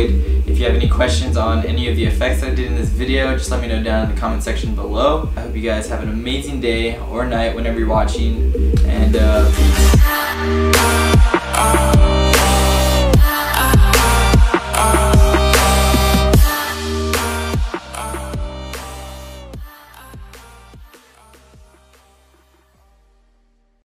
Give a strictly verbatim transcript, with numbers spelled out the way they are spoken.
enjoyed. If you have any questions on any of the effects I did in this video, just let me know down in the comment section below. I hope you guys have an amazing day or night whenever you're watching, and uh,